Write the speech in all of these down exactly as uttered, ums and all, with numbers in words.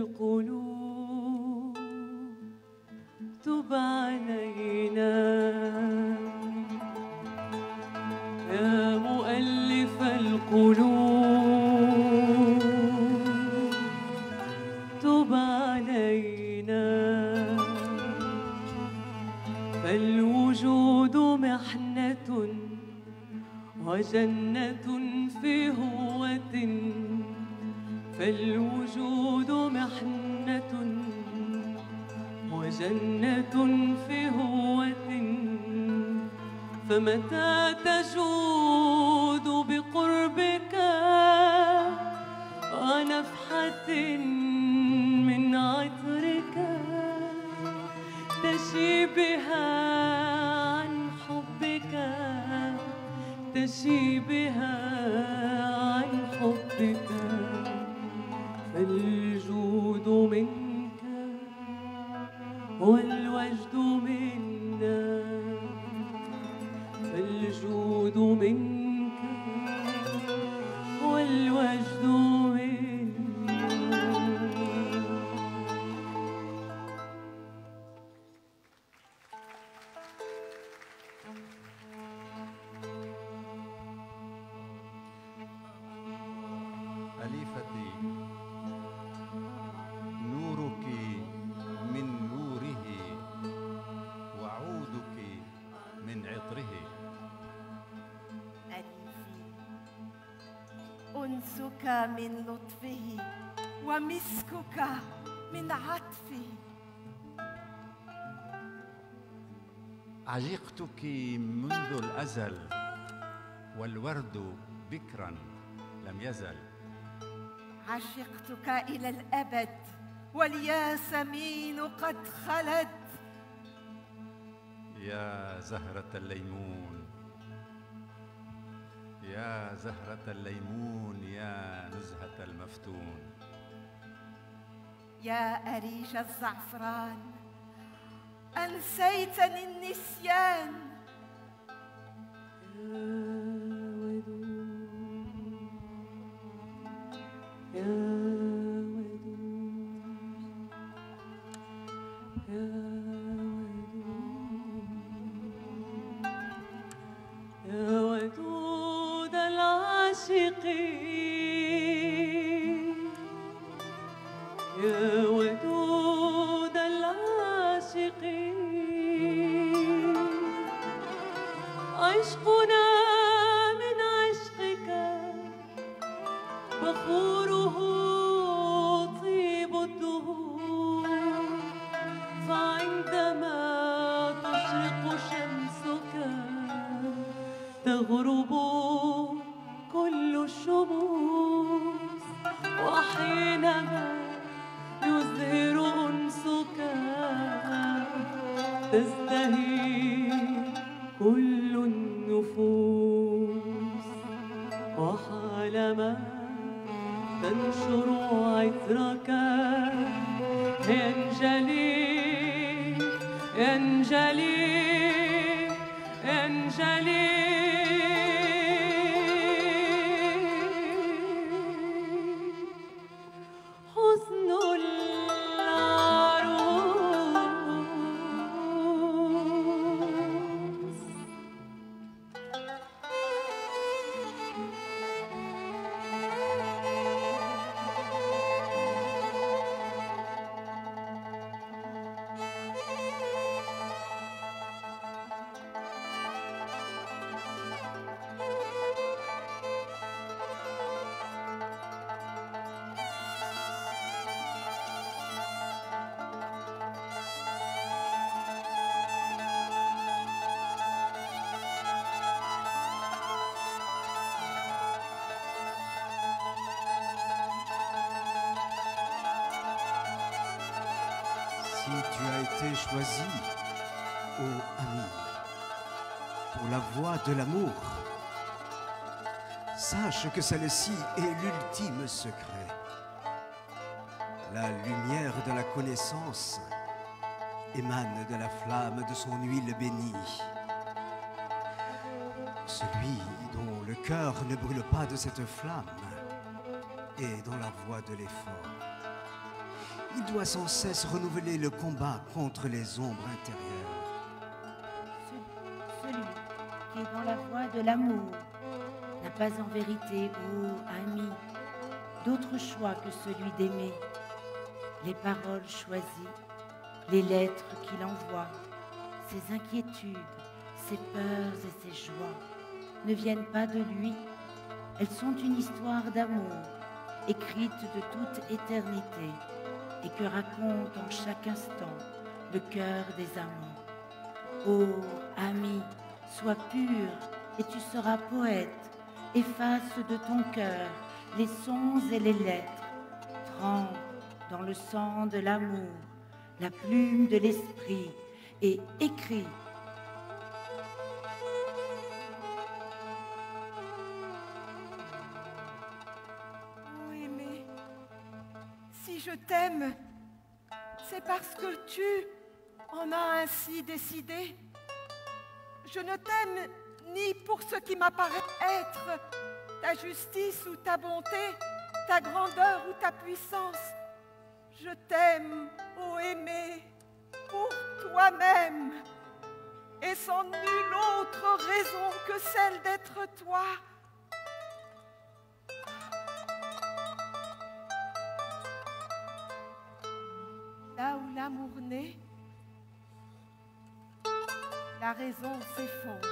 القلوب تب علينا يا مؤلف القلوب تب علينا فالوجود محنة وجنة في هوة فالوجود محنة وجنة في هوة فمتى تجود بقربك ونفحة من عطرك تشي بها عن حبك تشي بها عن حبك فالجود منك والوجد منا فالجود منك والوجد منا أليفتي نورك من نوره وعودك من عطره أليفي أنسك من لطفه ومسكك من عطفه عشقتك منذ الأزل والورد بكرا لم يزل عشقتك إلى الأبد والياسمين قد خلت يا زهرة الليمون يا زهرة الليمون يا نزهة المفتون يا أريج الزعفران أنسيتني النسيان يا ودود العاشقين يا ودود العاشقين عشقنا من عشقك بخوره طيب الدهور فعندما تشرق شمسك تغرب كل الشموس وحينما يزهر أنسك تزدهي كل النفوس وحالما تنشر عطرك ينجلي ينجلي ينجلي حسن العروس Si tu as été choisi, ô ami, pour la voie de l'amour, sache que celle-ci est l'ultime secret. La lumière de la connaissance émane de la flamme de son huile bénie. Celui dont le cœur ne brûle pas de cette flamme est dans la voie de l'effort. Il doit sans cesse renouveler le combat contre les ombres intérieures. Ce- Celui qui est dans la voie de l'amour n'a pas en vérité, ô ami, d'autre choix que celui d'aimer. Les paroles choisies, les lettres qu'il envoie, ses inquiétudes, ses peurs et ses joies ne viennent pas de lui. Elles sont une histoire d'amour, écrite de toute éternité, et que raconte en chaque instant le cœur des amants. Ô ami, sois pur et tu seras poète. Efface de ton cœur les sons et les lettres. Trempe dans le sang de l'amour, la plume de l'esprit, et écris. Oh aimé, si je t'aime, c'est parce que tu en as ainsi décidé. Je ne t'aime ni pour ce qui m'apparaît être ta justice ou ta bonté, ta grandeur ou ta puissance. Je t'aime, ô aimé, pour toi-même, et sans nulle autre raison que celle d'être toi. Là où l'amour naît, la raison s'effondre.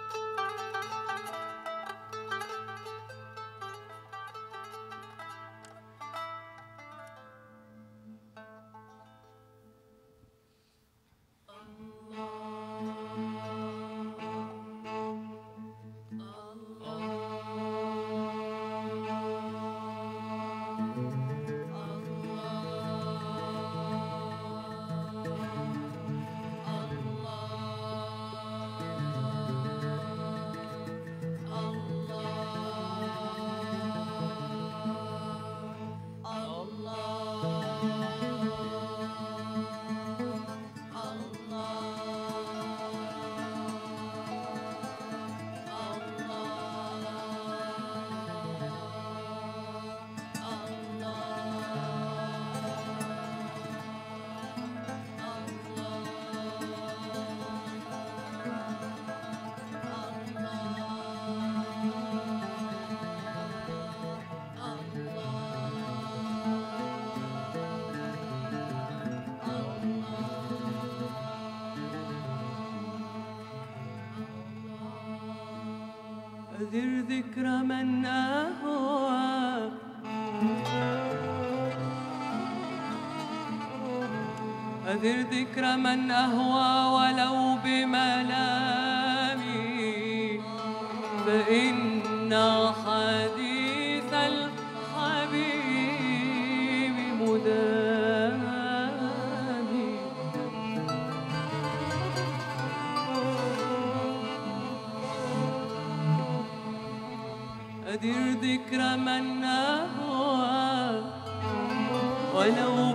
أذر ذكرى من أهوى أذر ذكرى من أهوى ولو بملامي فإن حديث الحبيب مدامي أدر ذكرى من أهوى ولو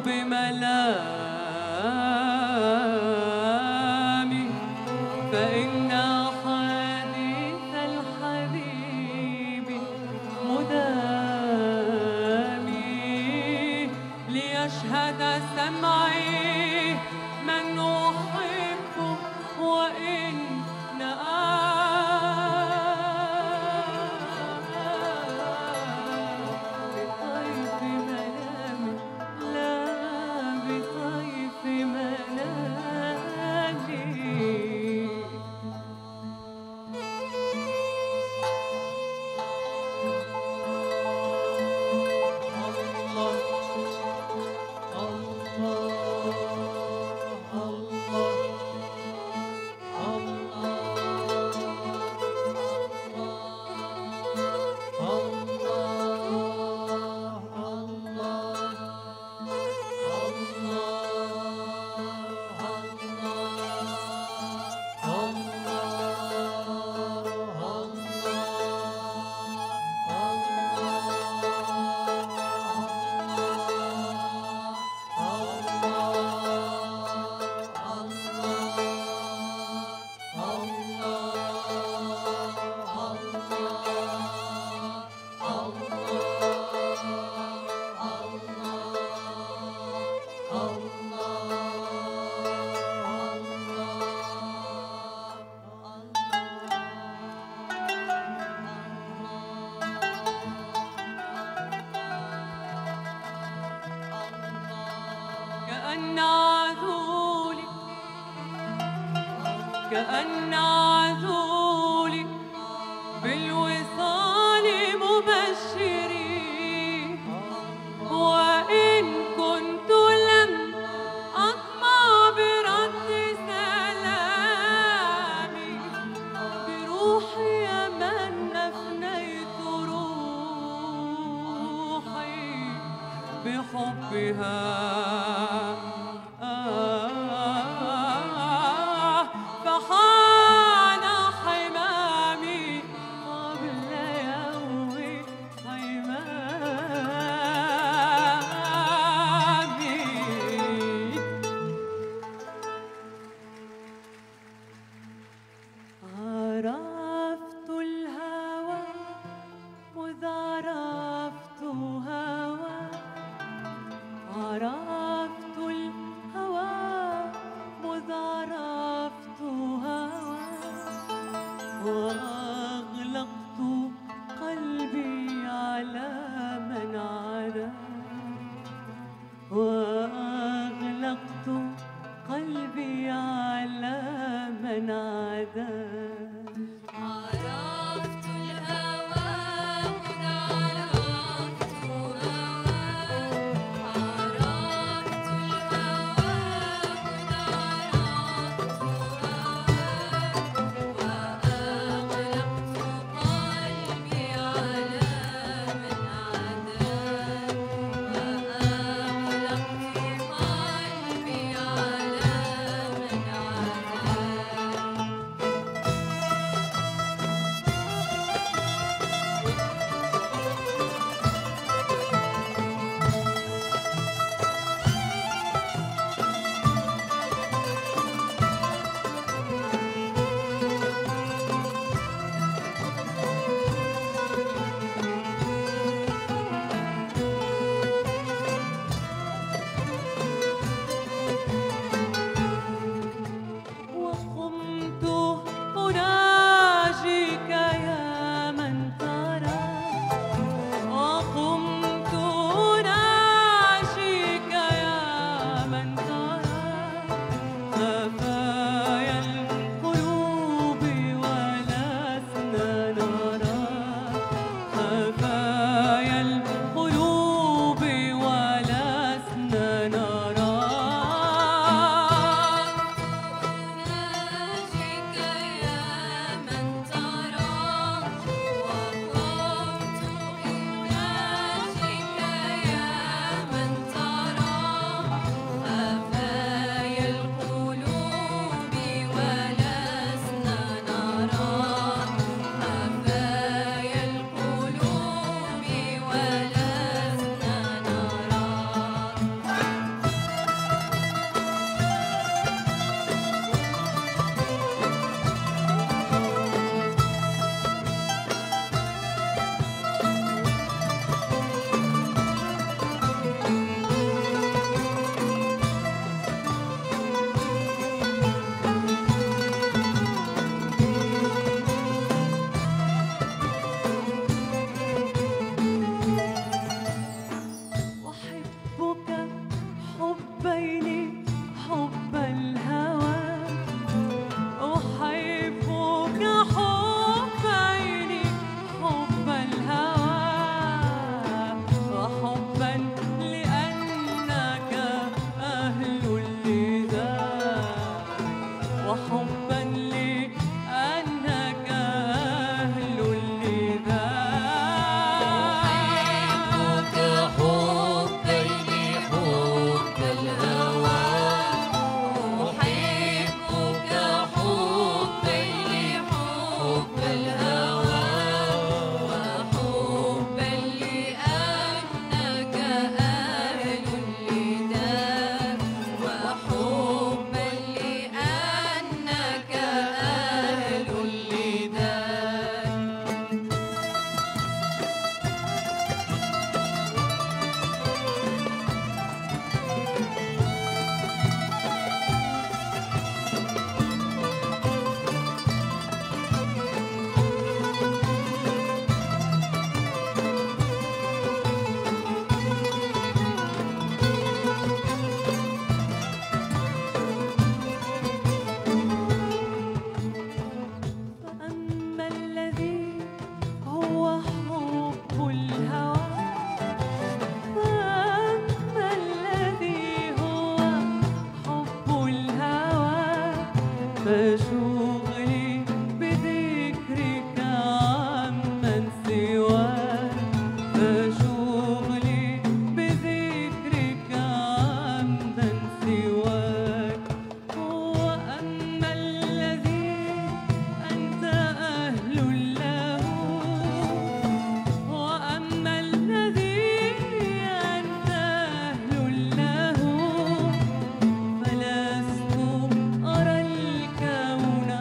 بملامي فإن حديث الحبيب مدامي ليشهد سمعي من أحبه وإن Allah كأن عذولي كأن عذولي بالوصال مبشرين، وإن كنت لم أطمع برد سلامي بروحي يا من أفنيت روحي بحبها. آه فحان حمامي قبل يوم حمامي. عرفت الهوى مذ عرفت هوى، عرفت الهوى مذ عرفت هوى، وأغلقت قلبي على من عدا، وأغلقت قلبي على من عدا. عرفت الهوى مذ عرفت هوى، عرفت الهوى مذ عرفت هوى، وأغلقت قلبي على من عدا، وأغلقت قلبي على من عدا. فشغلي بذكرك عمن سواك فشغلي بذكرك عمن سواك وأما الذي أنت أهل له وأما الذي أنت أهل له فلست أرى الكون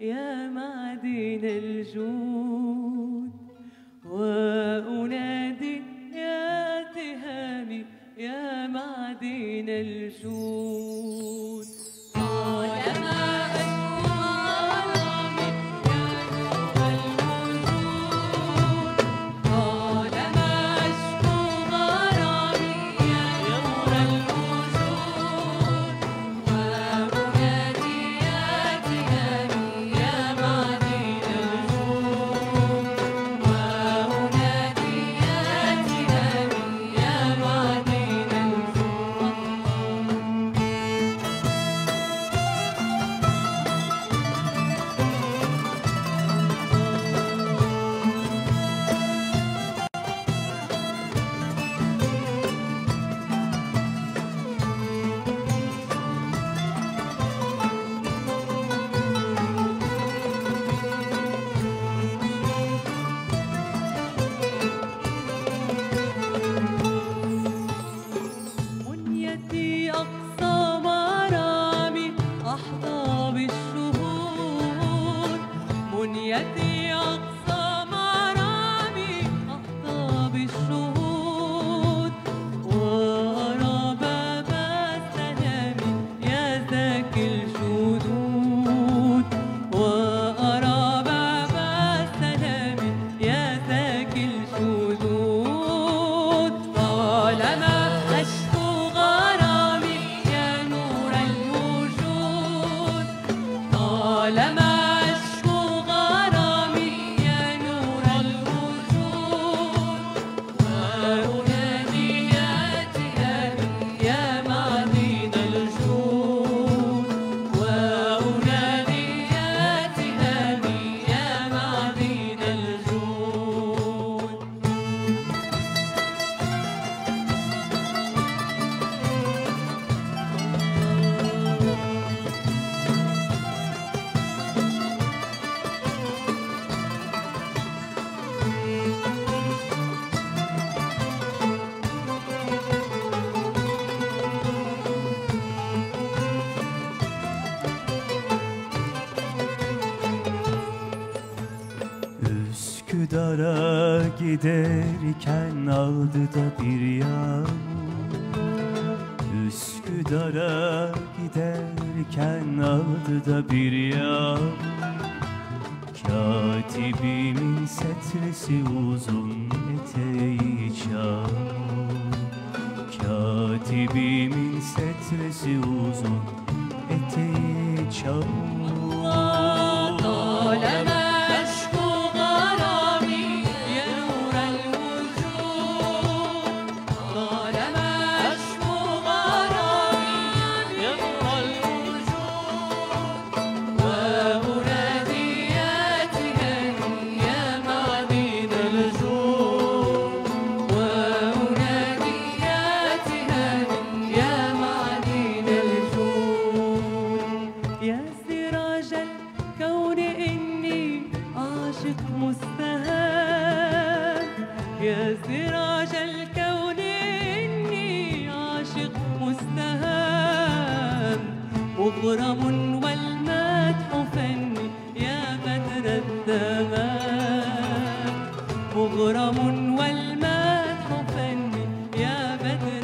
يا معدن الجود، وأنادي يا تهامي يا معدن الجود. طالما أشكو غرامي يا نور الوجود، طالما أشكو غرامي يا نور الوجود، وأنادي يا تهامي يا معدن الجود، وأنادي يا تهامي يا معدن الجود. منيتي أقصى مرامي أحظى بالشهود، منيتي أقصى مرامي أحظى بالشهود، وأرى باب السلام يا ذاكي الجدود، وأرى باب السلام يا ذاكي الجدود. طالما أشكو غرامي يا نور الوجود، طالما أشكو غرامي يا نور الوجود، وأنادي يا تهامي يا معدن الجود، وأنادي يا تهامي يا معدن الجود. Üsküdar'a giderken aldı da bir yağmur, Üsküdar'a giderken aldı da bir yağmur, katibimin setresi uzun eteği çamur, katibimin setresi uzun eteği çamur. طالما أشكو غرامي يا نور الوجود، طالما أشكو غرامي يا نور الوجود، وأنادي يا تهامي يا معدن الجود، وأنادي يا تهامي يا معدن الجود. يا سراج الكون إني عاشق مستهان، يا سراج الكون إني عاشق مستهان، مغرم والمدح فني يا بدر التمام، مغرم والمدح فني يا بدر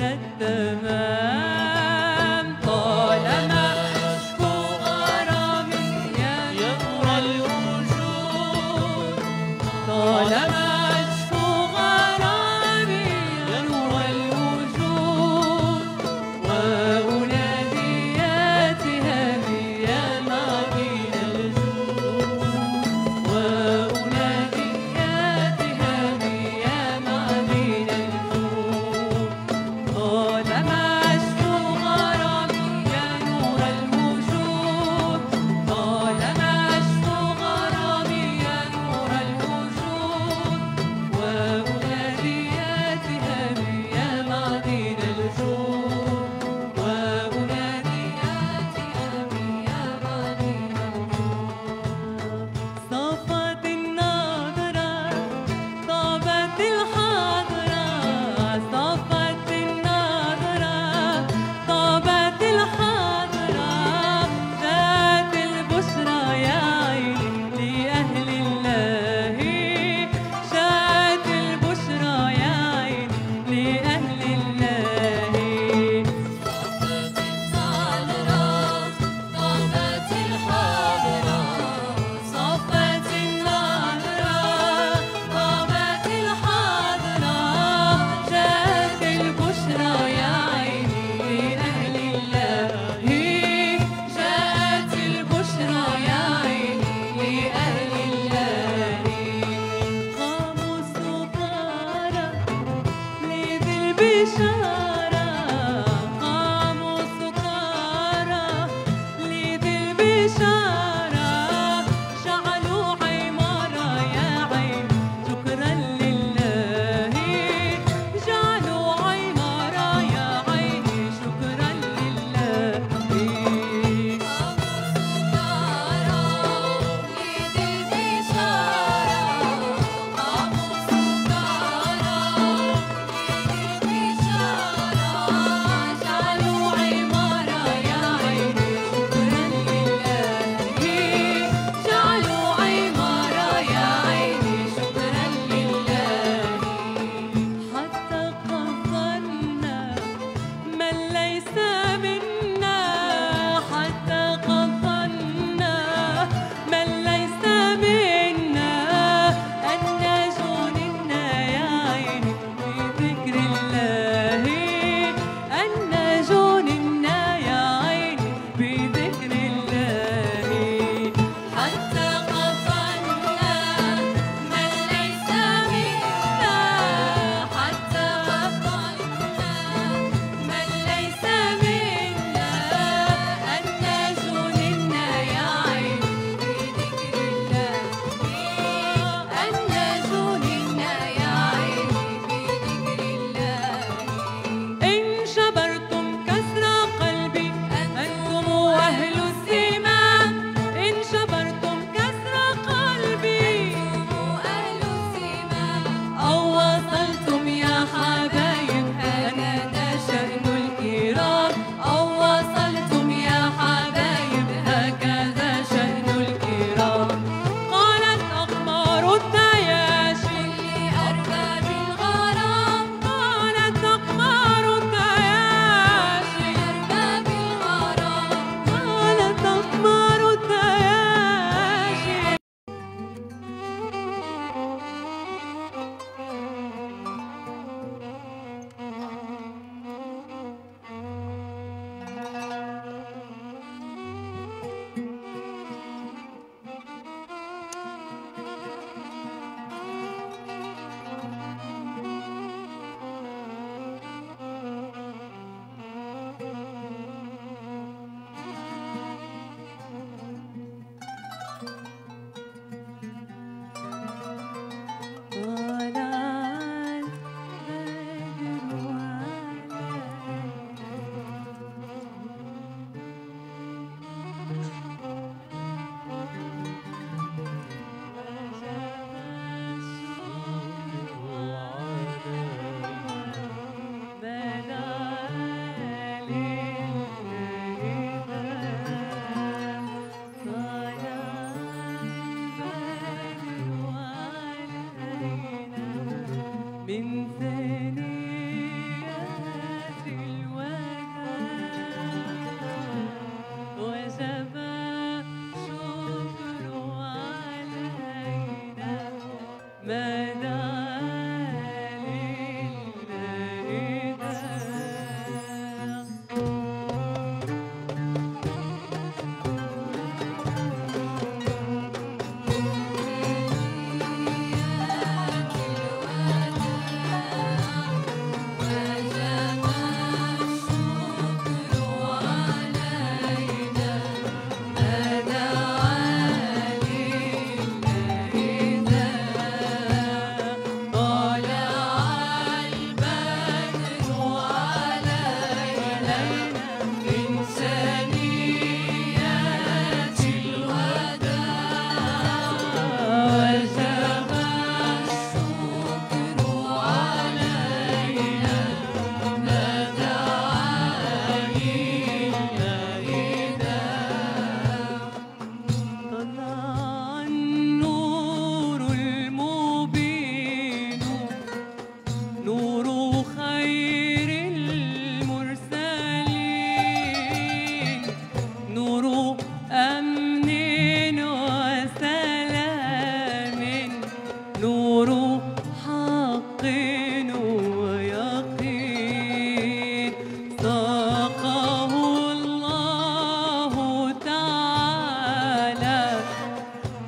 التمام. طالما أشكو غرامي يا نور الوجود، طالما أشكو غرامي يا نور الوجود، وأنادي يا تهامي يا معدن الجود، وأنادي يا تهامي يا معدن الجود. طالما أشكو غرامي يا نور الوجود، طالما أشكو غرامي يا نور الوجود،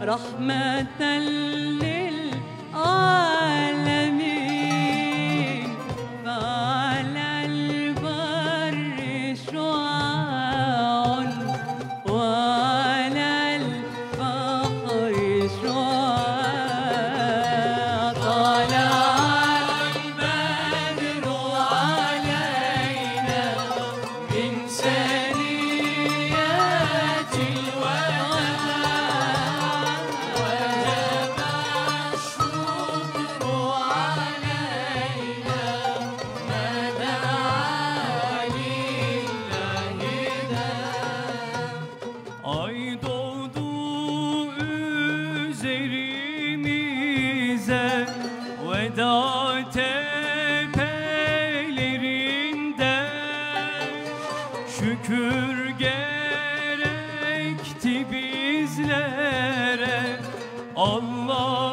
رحمة للعالمين فعلى البر شعاع وعلى البحر شعاع طلع البدر علينا من ثنيات الوداع وجب الشكر علينا ما دعا لله Ay doğdu üzerimize veda tepelerinden şükür gerekti bizlere Allah